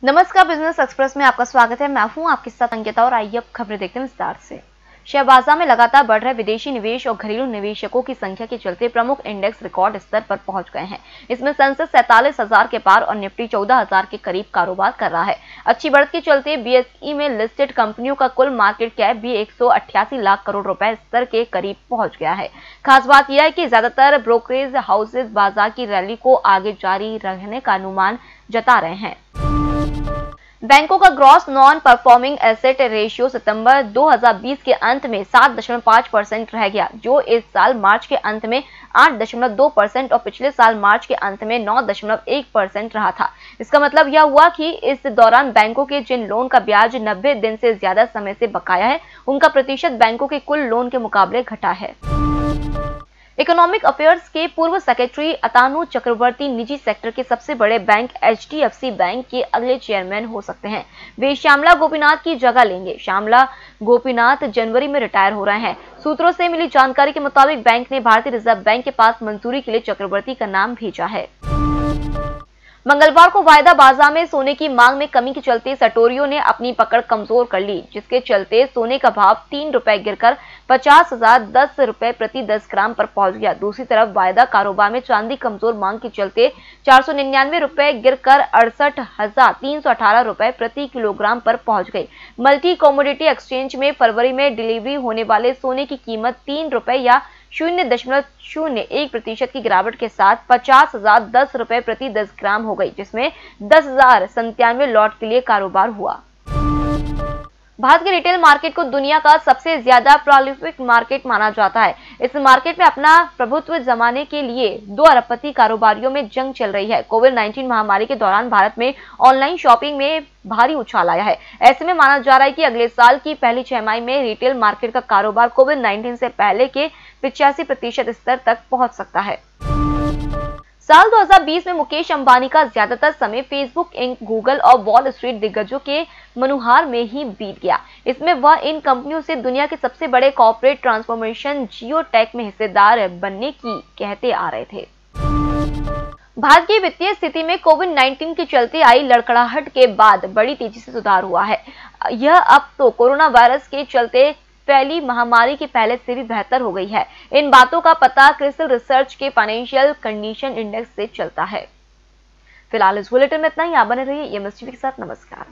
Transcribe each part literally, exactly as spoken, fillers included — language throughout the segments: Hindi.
नमस्कार, बिजनेस एक्सप्रेस में आपका स्वागत है। मैं हूं आपके साथ अंकिता और आइए अब खबरें देखते हैं विस्तार से। शेयर बाजार में लगातार बढ़ रहे विदेशी निवेश और घरेलू निवेशकों की संख्या के चलते प्रमुख इंडेक्स रिकॉर्ड स्तर पर पहुंच गए हैं। इसमें सेंसेक्स सैंतालीस हजार के पार और निफ्टी चौदह हजार के करीब कारोबार कर रहा है। अच्छी बढ़त के चलते बीएसई में लिस्टेड कंपनियों का कुल मार्केट कैप भी एक सौ अट्ठासी लाख करोड़ रुपए स्तर के करीब पहुंच गया है। खास बात यह है कि ज्यादातर ब्रोकरेज हाउसेज बाजार की रैली को आगे जारी रहने का अनुमान जता रहे हैं। बैंकों का gross non performing asset ratio सितंबर दो हज़ार बीस के अंत में सात दशमलव पाँच परसेंट रह गया, जो इस साल मार्च के अंत में आठ दशमलव दो परसेंट और पिछले साल मार्च के अंत में नौ दशमलव एक परसेंट रहा था। इसका मतलब यह हुआ कि इस दौरान बैंकों के जिन लोन का ब्याज नब्बे दिन से ज्यादा समय से बकाया है, उनका प्रतिशत बैंकों के कुल लोन के मुकाबले घटा है। इकोनॉमिक अफेयर्स के पूर्व सेक्रेटरी अतानु चक्रवर्ती निजी सेक्टर के सबसे बड़े बैंक एचडीएफसी बैंक के अगले चेयरमैन हो सकते हैं। वे श्यामला गोपीनाथ की जगह लेंगे। श्यामला गोपीनाथ जनवरी में रिटायर हो रहे हैं। सूत्रों से मिली जानकारी के मुताबिक बैंक ने भारतीय रिजर्व बैंक के पास मंजूरी के लिए चक्रवर्ती का नाम भेजा है। मंगलवार को वायदा बाजार में सोने की मांग में कमी के चलते सटोरियों ने अपनी पकड़ कमजोर कर ली, जिसके चलते सोने का भाव तीन रुपए गिरकर पचास हजार दस रुपए प्रति दस ग्राम पर पहुंच गया। दूसरी तरफ वायदा कारोबार में चांदी कमजोर मांग के चलते चार सौ निन्यानवे रुपए गिरकर अड़सठ हजार तीन सौ अठारह रुपए प्रति किलोग्राम पर पहुंच गई। मल्टी कमोडिटी एक्सचेंज में फरवरी में डिलीवरी होने वाले सोने की कीमत तीन रुपए या शून्य दशमलव शून्य एक प्रतिशत की गिरावट के साथ पचास हजार दस रुपए प्रति दस ग्राम हो गई, जिसमें दस हजार संतानवे लॉट के लिए कारोबार हुआ। भारत के रिटेल मार्केट को दुनिया का सबसे ज्यादा प्रोलिफिक मार्केट माना जाता है। इस मार्केट में अपना प्रभुत्व जमाने के लिए दो अरबपति कारोबारियों में जंग चल रही है। कोविड नाइन्टीन महामारी के दौरान भारत में ऑनलाइन शॉपिंग में भारी उछाल आया है। ऐसे में माना जा रहा है कि अगले साल की पहली छमाही में रिटेल मार्केट का कारोबार कोविड नाइन्टीन से पहले के पिचासी प्रतिशत स्तर तक पहुंच सकता है। साल दो हज़ार बीस में मुकेश अंबानी का ज्यादातर समय फेसबुक, इंक, गूगल और वॉल स्ट्रीट दिग्गजों के मनुहार में ही बीत गया। इसमें वह इन कंपनियों से दुनिया के सबसे बड़े कॉर्पोरेट ट्रांसफॉर्मेशन जियोटेक में हिस्सेदार बनने की कहते आ रहे थे। भारत की वित्तीय स्थिति में कोविड नाइन्टीन के चलते आई लड़खड़ाहट के बाद बड़ी तेजी से सुधार हुआ है। यह अब तो कोरोना वायरस के चलते फैली महामारी के पहले से भी बेहतर हो गई है। इन बातों का पता क्रिसिल रिसर्च के फाइनेंशियल कंडीशन इंडेक्स से चलता है। फिलहाल इस बुलेटिन में इतना ही। आप बने रहिए ईएमएस टीवी के साथ। नमस्कार।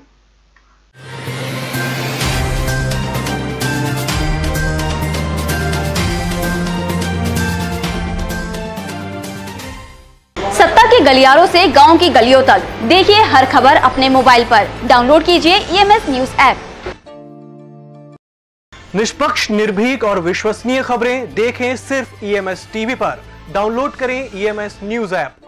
सत्ता के गलियारों से गांव की गलियों तक देखिए हर खबर अपने मोबाइल पर। डाउनलोड कीजिए ईएमएस न्यूज ऐप। निष्पक्ष, निर्भीक और विश्वसनीय खबरें देखें सिर्फ ईएमएस टीवी पर। डाउनलोड करें ईएमएस न्यूज ऐप।